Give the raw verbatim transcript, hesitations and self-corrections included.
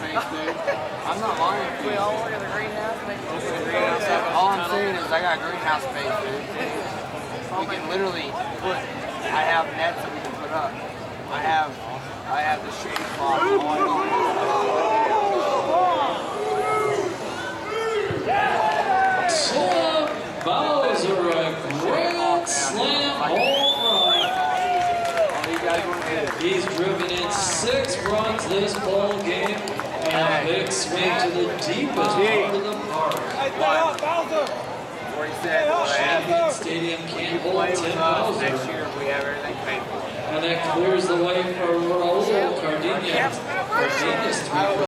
space, dude. I'm not lying. We all look at the greenhouse. Look at the greenhouse. All I'm saying is I got greenhouse space, dude. We can literally put. I have nets that we can put up. I have. I have the shade cloth. Slam Bowser, a grand slam home run. He's driven in six runs this ball game and a big swing to the deepest part of the park. Champion Stadium can't hold ten Bowser. Next year we have everything paid for. And that clears the way for Raul Cardenas. Cardenas three